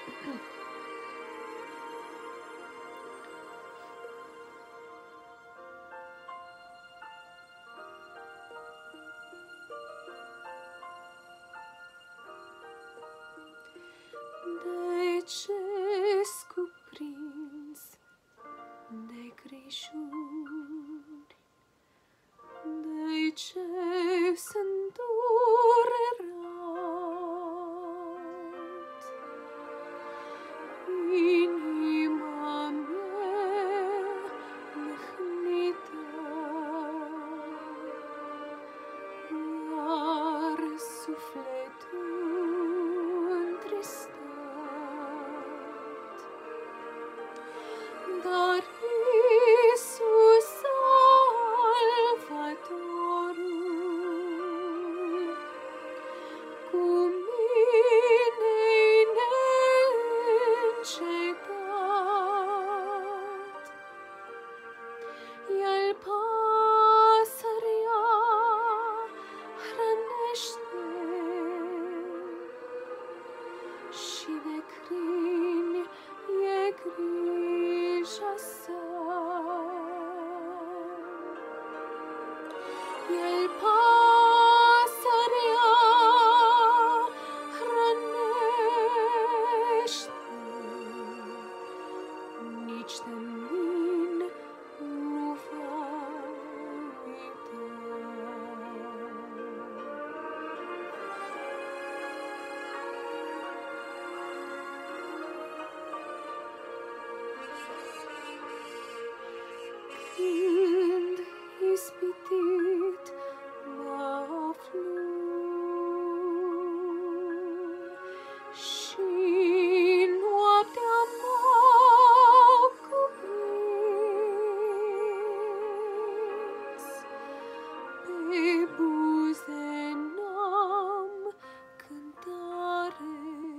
De ce-s cuprins de grijuri, de ce-s îndurerat, inima mea mâhnită, iar sufletul întristat. Dar Iisus Salvatorul cu mine-i neîncetat. El pasărea hrănește și de crini e grija sa. El pasărea hrănește, nici de mine nu va uita. Când ispitit mă aflu și noaptea m-a cuprins, pe buze n-am cântare,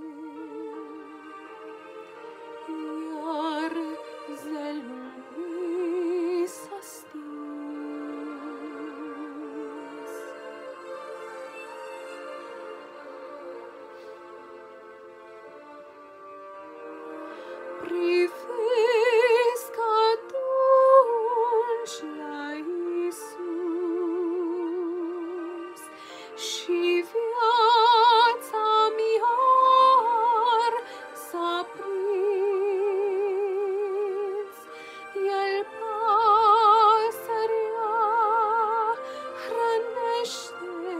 iar zelul mi s-a stins. Privesc atunci la Iisus și viața-mi iar s-a prins. El pasărea hrănește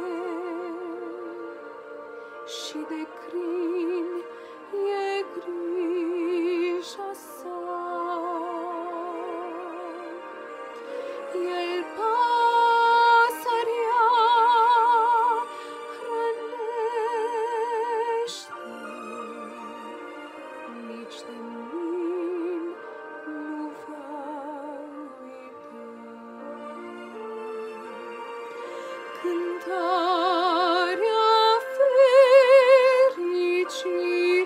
și de crini e grija sa. El pasărea hrănește, nici de mine nu va uita. Cântarea fericirii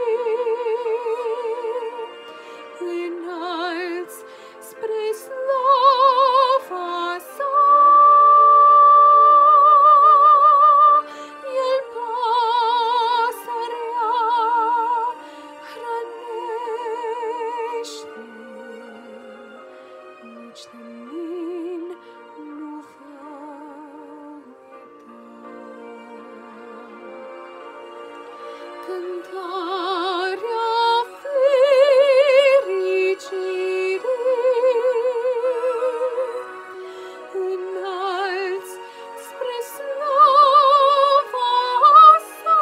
înalți spre slava sa. El pasărea hrănește, nici de mine nu va uita. Cântarea fericirii înalți spre slava sa.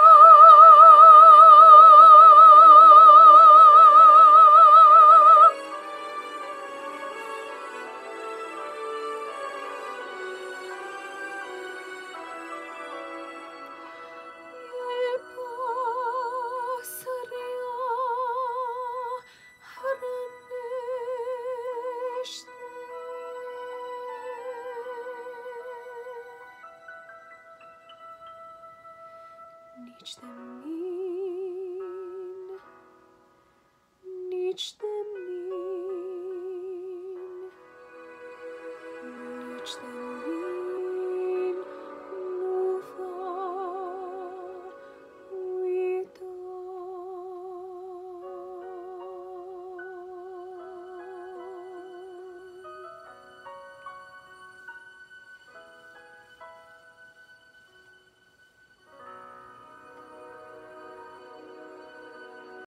El pasărea hrănește. Nici de mine, nici de